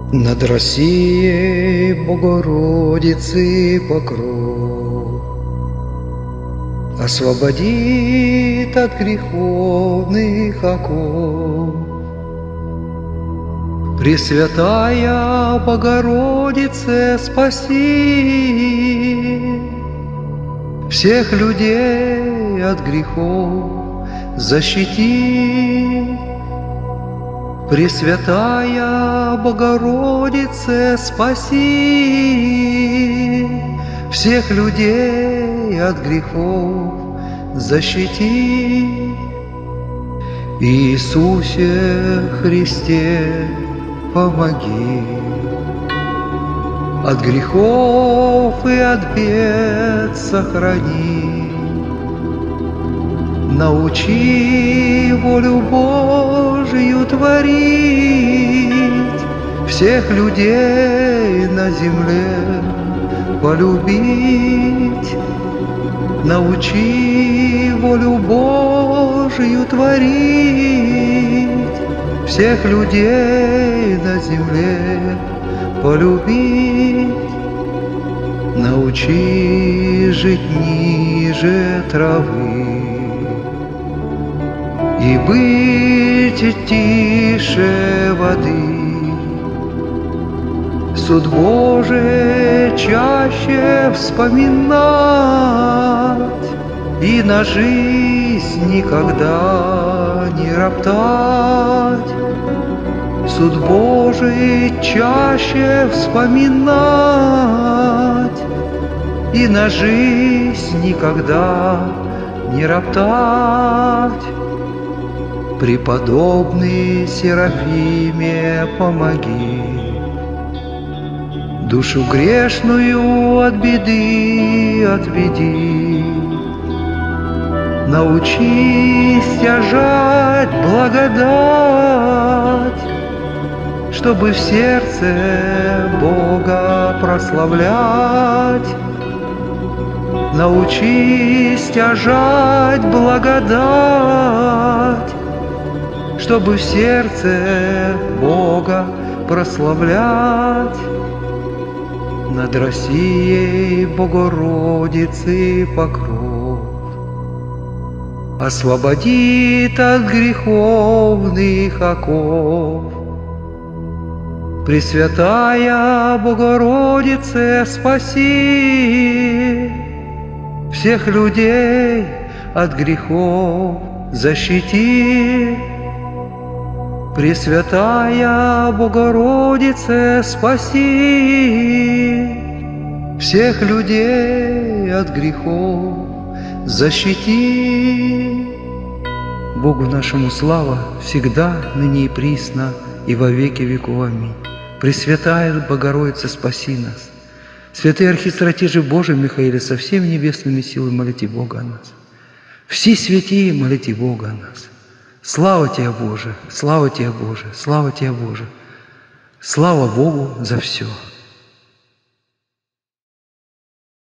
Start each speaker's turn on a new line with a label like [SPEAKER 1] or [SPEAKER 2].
[SPEAKER 1] Над Россией Богородицы покров освободит от греховных оков. Пресвятая Богородице, спаси всех людей от грехов, защити. Пресвятая Богородице, спаси всех людей от грехов, защити. Иисусе Христе, помоги, от грехов и от бед сохрани. Научи волю Божию творить, всех людей на земле полюбить. Научи волю Божию творить, всех людей на земле полюбить. Научи жить ниже травы и быть тише воды. Суд Божий чаще вспоминать и на жизнь никогда не роптать. Суд Божий чаще вспоминать и на жизнь никогда не роптать. Преподобный Серафиме, помоги, душу грешную от беды отведи. Научи стяжать благодать, чтобы в сердце Бога прославлять. Научи стяжать благодать, чтобы в сердце Бога прославлять. Над Россией Богородицы покров освободит от греховных оков. Пресвятая Богородице, спаси всех людей от грехов, защити. Пресвятая Богородице, спаси всех людей от грехов, защити. Богу нашему слава всегда, ныне и присно, и во веки веков. Аминь. Пресвятая Богородица, спаси нас. Святые архистратижи Божий Михаиле, со всеми небесными силами молите Бога о нас. Все святые молите Бога о нас. Слава Тебе, Боже, слава Тебе, Боже, слава Тебе, Боже. Слава Богу за все.